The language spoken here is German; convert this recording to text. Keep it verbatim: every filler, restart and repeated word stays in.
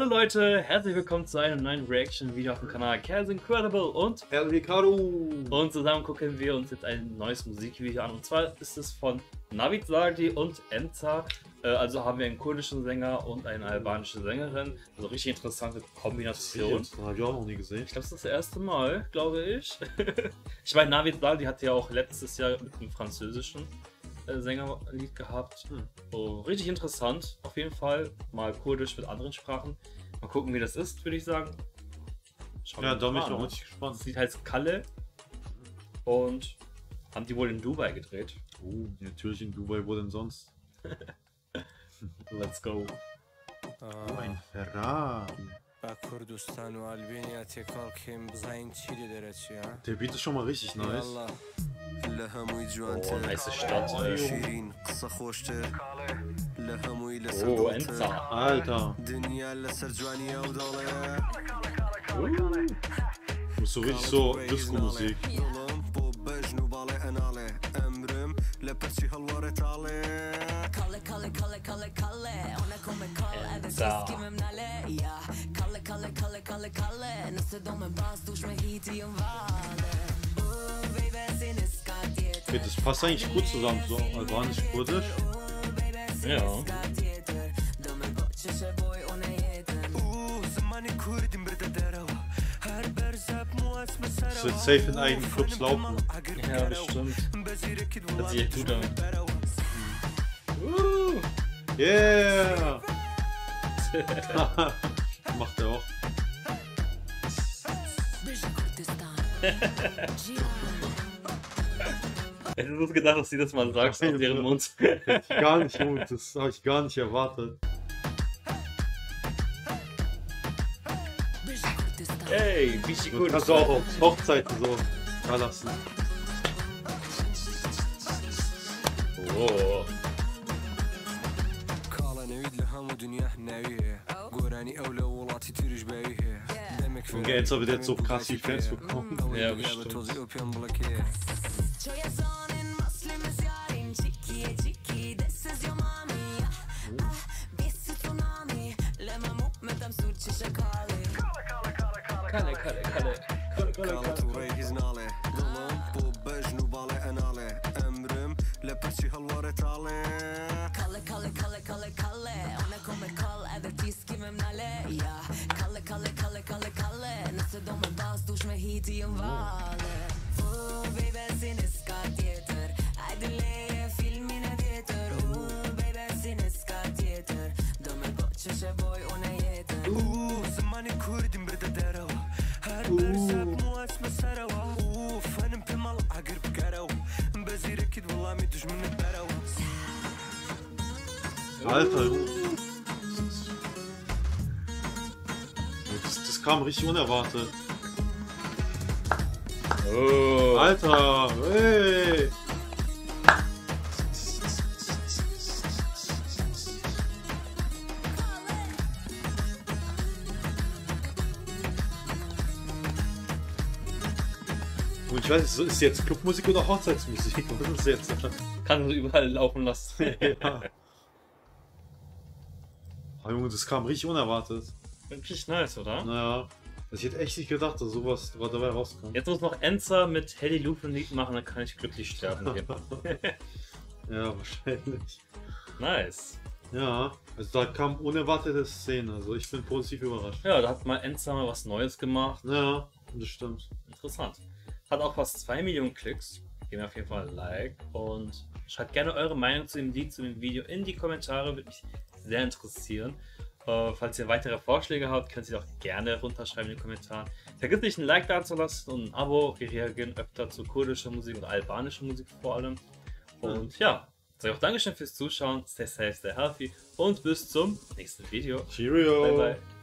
Leute, herzlich willkommen zu einem neuen Reaction-Video auf dem Kanal Kels Incredible und El Ricardo. Und zusammen gucken wir uns jetzt ein neues Musikvideo an. Und zwar ist es von Navid Zardi und Enza. Äh, also haben wir einen kurdischen Sänger und eine albanische Sängerin. Also richtig interessante Kombination. Das habe ich auch noch nie gesehen. Ich glaube, das ist das erste Mal, glaube ich. Ich meine, Navid Zardi hat ja auch letztes Jahr mit einem französischen Sängerlied gehabt. Hm. Oh, richtig interessant, auf jeden Fall. Mal kurdisch mit anderen Sprachen. Mal gucken, wie das ist, würde ich sagen. Schauen ja, da bin ich noch richtig gespannt. Das Lied heißt Kalle und haben die wohl in Dubai gedreht. Oh, natürlich in Dubai, wo denn sonst? Let's go. Oh, ein Ferrari. Der Beat ist schon mal richtig nice. Oh, nice Stadt. Oh, Enza. Alter. Uh. So richtig so Disco-Musik. Enza. Okay, das passt eigentlich gut zusammen, so albanisch-kurdisch. Ja. Das wird safe in eigenen Clubs laufen. Ja, bestimmt. Das sieht echt gut an. Uh. Yeah! Macht er auch. Hättest du gedacht, dass sie das mal sagst aus ihrem Mund? Hätte ich gar nicht, das habe ich gar nicht erwartet. Ey, wie gut. Kannst du auch auf Hochzeiten so da lassen. Oh. Und jetzt wird jetzt so krass die Fans bekommen. Ja, bestimmt. Kalle, Kalle, Kalle. Alter, das, das kam richtig unerwartet. Oh. Alter, hey! Und ich weiß, ist jetzt Clubmusik oder Hochzeitsmusik? Was ist jetzt? Kann überall laufen lassen. Ja. Oh, Junge, das kam richtig unerwartet. Wirklich nice, oder? Naja, ich hätte echt nicht gedacht, dass sowas dabei rauskommt. Jetzt muss noch Enza mit Hedy Lufen Lied machen, dann kann ich glücklich sterben gehen. Ja, wahrscheinlich. Nice. Ja, also da kam unerwartete Szenen, also ich bin positiv überrascht. Ja, da hat mal Enza mal was Neues gemacht. Ja, das stimmt. Interessant. Hat auch fast zwei Millionen Klicks. Geben wir auf jeden Fall ein Like und schreibt gerne eure Meinung zu dem Lied, zu dem Video in die Kommentare, würde mich sehr interessieren. Uh, falls ihr weitere Vorschläge habt, könnt ihr auch gerne runterschreiben in den Kommentaren. Vergesst nicht ein Like da zu lassen und ein Abo. Wir reagieren öfter zu kurdischer Musik und albanischer Musik vor allem. Und ja, sage auch Dankeschön fürs Zuschauen. Stay safe, stay healthy und bis zum nächsten Video. Cheerio! Bye bye.